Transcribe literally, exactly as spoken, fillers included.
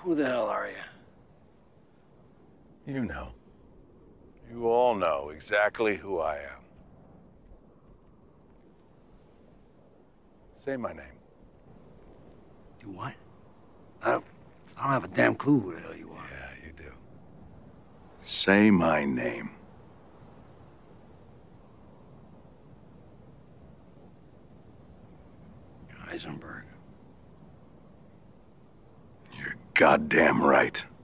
Who the hell are you? You know. You all know exactly who I am. Say my name. You what? I don't, I don't have a damn clue who the hell you are. Yeah, you do. Say my name. Heisenberg. You're goddamn right.